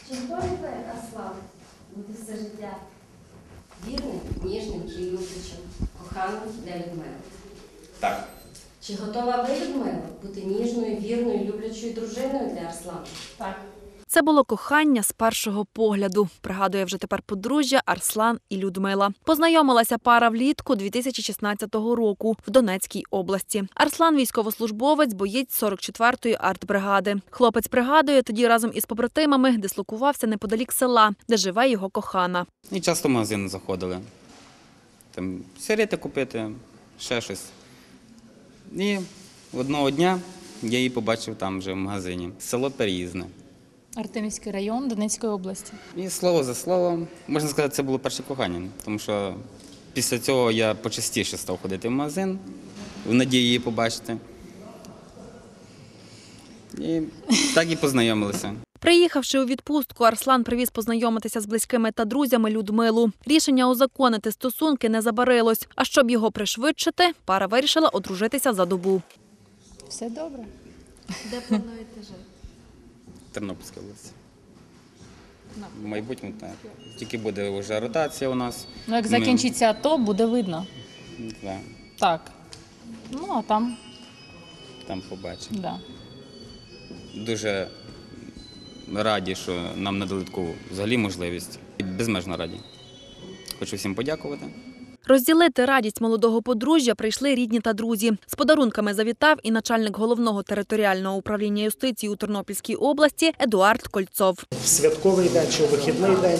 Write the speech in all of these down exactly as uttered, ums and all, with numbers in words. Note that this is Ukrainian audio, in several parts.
Чи готові ви, Арслан, бути все життя вірним, ніжним і люблячим, коханим для Людмили? Так. Чи готова ви, Людмила, бути ніжною, вірною, люблячою дружиною для Арслана? Так. Це було кохання з першого погляду, пригадує вже тепер подружжя Арслан і Людмила. Познайомилася пара влітку дві тисячі шістнадцятого року в Донецькій області. Арслан – військовослужбовець, боєць сорок четвертої артбригади. Хлопець пригадує, тоді разом із побратимами дислокувався неподалік села, де живе його кохана. І часто в магазин заходили. Там сигарети купити, ще щось. І одного дня я її побачив там вже в магазині. Село Переїзне. Артемівський район Донецької області. І слово за словом, можна сказати, це було перше кохання. Тому що після цього я почастіше став ходити в магазин, в надії її побачити. І так і познайомилися. Приїхавши у відпустку, Арслан привіз познайомитися з близькими та друзями Людмилу. Рішення узаконити стосунки не забарилось. А щоб його пришвидшити, пара вирішила одружитися за добу. Все добре. Де плануєте жити? Тернопільська область. В майбутньому так. Тільки буде вже ротація у нас. Ну, як Ми- закінчиться АТО, буде видно. Да, Так. Ну, а там, там побачимо. да. Дуже раді, що нам надали таку взагалі можливість. І безмежно раді. Хочу всім подякувати. Розділити радість молодого подружжя прийшли рідні та друзі. З подарунками завітав і начальник Головного територіального управління юстиції у Тернопільській області Едуард Кольцов. В святковий день чи у вихідний день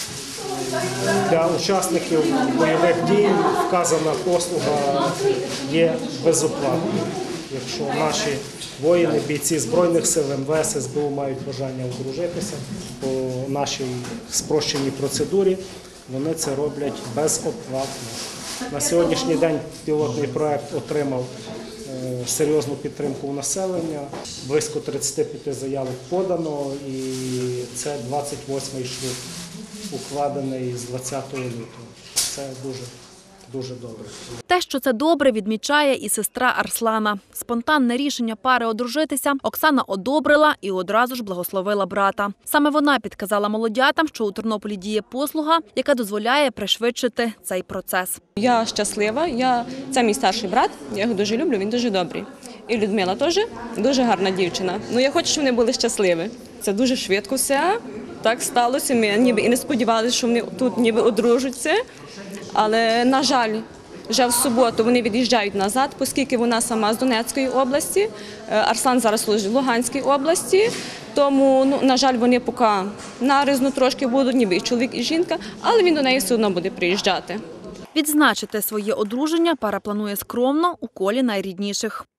для учасників бойових дій вказана послуга є безоплатною. Якщо наші воїни, бійці Збройних сил, ем ве ес, ес бе у мають бажання одружитися по нашій спрощеній процедурі, вони це роблять безоплатно. На сьогоднішній день пілотний проект отримав е, серйозну підтримку у населення. Близько тридцять п'ять заявок подано, і це двадцять восьмий шлюб, укладений з двадцятого лютого. Це дуже, дуже добре. Те, що це добре, відмічає і сестра Арслана. Спонтанне рішення пари одружитися Оксана одобрила і одразу ж благословила брата. Саме вона підказала молодятам, що у Тернополі діє послуга, яка дозволяє пришвидшити цей процес. Я щаслива, я... це мій старший брат, я його дуже люблю, він дуже добрий. І Людмила теж дуже гарна дівчина. Ну, я хочу, щоб вони були щасливі. Це дуже швидко все, так сталося. Ми ніби і не сподівалися, що вони тут ніби одружаться. Але, на жаль, вже в суботу вони від'їжджають назад, оскільки вона сама з Донецької області, Арслан зараз служить в Луганській області. Тому, ну, на жаль, вони поки нарізно трошки будуть, ніби і чоловік, і жінка, але він до неї все одно буде приїжджати. Відзначити своє одруження пара планує скромно у колі найрідніших.